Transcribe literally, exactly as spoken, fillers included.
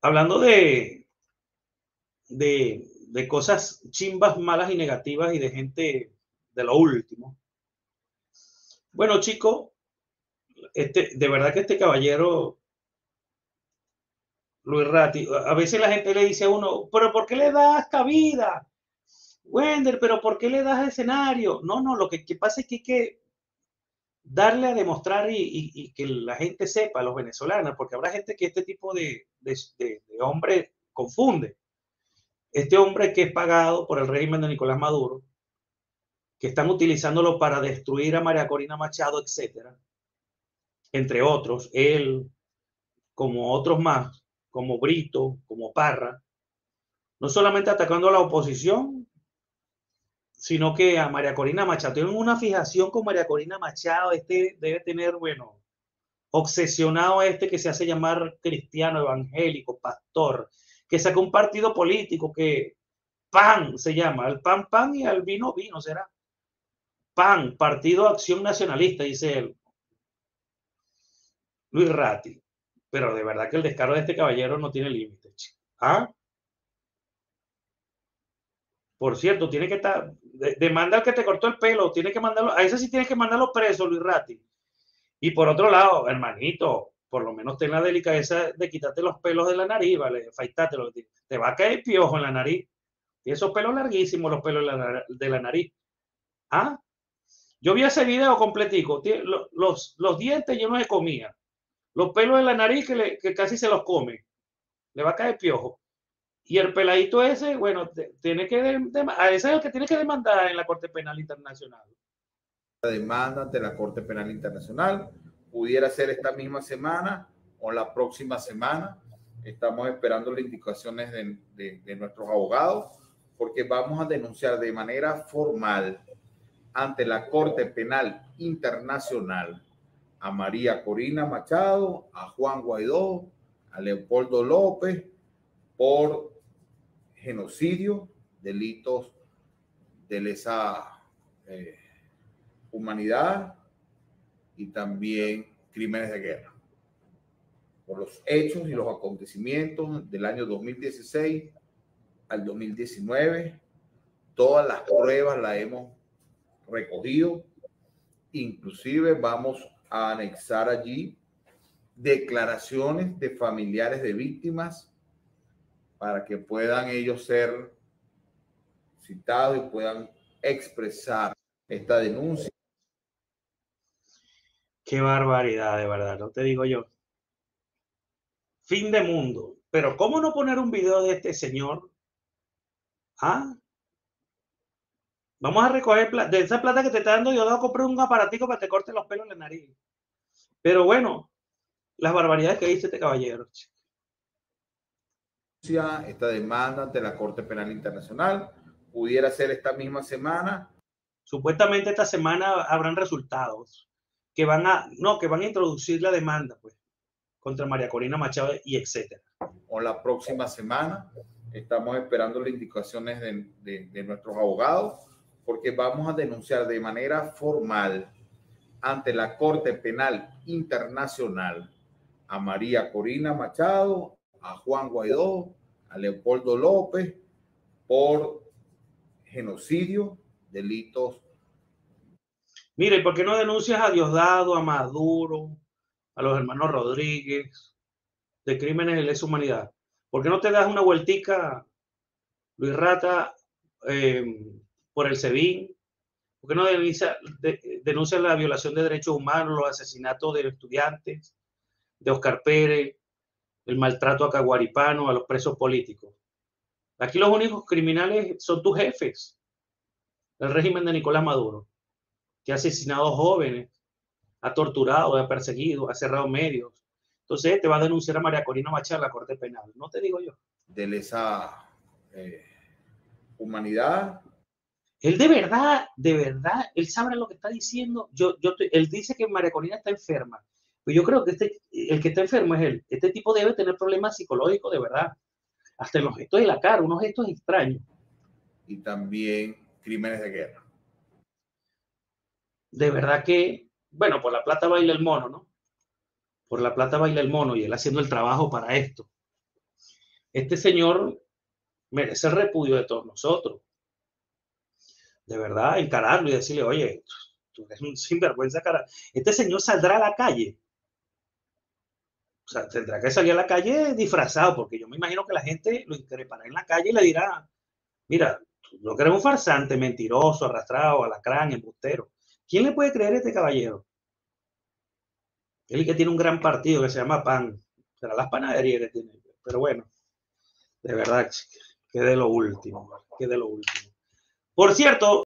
hablando de, de, de cosas chimbas, malas y negativas y de gente de lo último. Bueno, chico, este, de verdad que este caballero, Luis Ratti, a a veces la gente le dice a uno, pero ¿por qué le das cabida? Wender, pero ¿por qué le das escenario? No, no, lo que, que pasa es que hay que darle a demostrar y, y, y, que la gente sepa, los venezolanos, porque habrá gente que este tipo de, de, de, de hombre confunde. Este hombre que es pagado por el régimen de Nicolás Maduro, que están utilizándolo para destruir a María Corina Machado, etcétera, entre otros, él, como otros más, como Brito, como Parra, no solamente atacando a la oposición, sino que a María Corina Machado. Tienen una fijación con María Corina Machado, este debe tener, bueno, obsesionado a este que se hace llamar cristiano, evangélico, pastor, que sacó un partido político que PAN se llama, al PAN PAN y al vino vino será. PAN, Partido Acción Nacionalista, dice él. Luis Ratti. Pero de verdad que el descaro de este caballero no tiene límites. ¿Ah? Por cierto, tiene que estar, de, demanda al que te cortó el pelo, tiene que mandarlo, a ese sí tienes que mandarlo preso, Luis Ratti. Y por otro lado, hermanito, por lo menos ten la delicadeza de quitarte los pelos de la nariz, ¿vale? Afeitátelo, te va a caer piojo en la nariz. Y esos pelos larguísimos, los pelos de la, de la nariz. ¿Ah? Yo vi ese video completico, los, los dientes llenos de comida, los pelos de la nariz que, le, que casi se los come, le va a caer piojo. Y el peladito ese, bueno, tiene que, de, de, a ese es el que tiene que demandar en la Corte Penal Internacional. La demanda ante la Corte Penal Internacional pudiera ser esta misma semana o la próxima semana. Estamos esperando las indicaciones de, de, de nuestros abogados, porque vamos a denunciar de manera formal ante la Corte Penal Internacional a María Corina Machado, a Juan Guaidó, a Leopoldo López por genocidio, delitos de lesa eh, humanidad y también crímenes de guerra, por los hechos y los acontecimientos del año dos mil dieciséis al dos mil diecinueve. Todas las pruebas las hemos recogido, inclusive vamos a anexar allí declaraciones de familiares de víctimas para que puedan ellos ser citados y puedan expresar esta denuncia. Qué barbaridad, de verdad, no te digo yo. Fin de mundo. Pero ¿cómo no poner un video de este señor? ¿Ah? Vamos a recoger de esa plata que te está dando, yo debo comprar un aparatico para que te corte los pelos en la nariz. Pero bueno, las barbaridades que dice este caballero. Esta demanda ante la Corte Penal Internacional pudiera ser esta misma semana. Supuestamente esta semana habrán resultados que van a, no, que van a introducir la demanda, pues, contra María Corina Machado y etcétera. O la próxima semana. Estamos esperando las indicaciones de, de, de nuestros abogados, porque vamos a denunciar de manera formal ante la Corte Penal Internacional a María Corina Machado, a Juan Guaidó, a Leopoldo López por genocidio, delitos. Mire, ¿por qué no denuncias a Diosdado, a Maduro, a los hermanos Rodríguez, de crímenes de lesa humanidad? ¿Por qué no te das una vueltica, Luis Rata, eh, por el SEBIN? ¿Por qué no denuncia, de, denuncia la violación de derechos humanos, los asesinatos de estudiantes, de Oscar Pérez, el maltrato a Caguaripano, a los presos políticos? Aquí los únicos criminales son tus jefes, el régimen de Nicolás Maduro, que ha asesinado jóvenes, ha torturado, ha perseguido, ha cerrado medios. Entonces te va a denunciar a María Corina Machado a la Corte Penal. No te digo yo. De lesa eh, humanidad. Él de verdad, de verdad, él sabe lo que está diciendo. Yo, yo, él dice que María Corina está enferma. Pues yo creo que este, el que está enfermo es él. Este tipo debe tener problemas psicológicos de verdad. Hasta en los gestos de la cara, unos gestos extraños. Y también crímenes de guerra. De verdad que, bueno, por la plata baila el mono, ¿no? Por la plata baila el mono y él haciendo el trabajo para esto. este señor merece el repudio de todos nosotros. De verdad, encararlo y decirle, oye, tú eres un sinvergüenza, cara. Este señor saldrá a la calle. O sea, tendrá que salir a la calle disfrazado, porque yo me imagino que la gente lo increpará en la calle y le dirá, mira, tú lo que eres un farsante, mentiroso, arrastrado, alacrán, embustero. ¿Quién le puede creer a este caballero? Él que tiene un gran partido que se llama P A N. Será las panaderías que tiene. Pero bueno, de verdad, que de lo último, que de lo último. Por cierto,